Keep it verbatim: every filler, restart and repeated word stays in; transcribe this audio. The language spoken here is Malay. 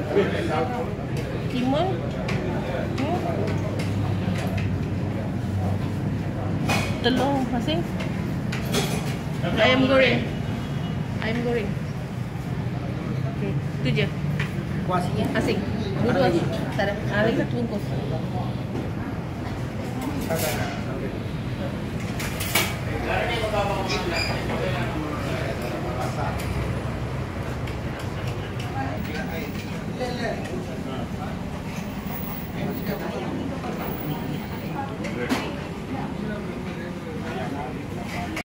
Timun. Hmm. Telur masing. Ayam goreng. Ayam goreng. Okey, tu je. Kuah asing ya? Asing. Dua-dua asing. Tak ada. Ah, lagi satu bungkus.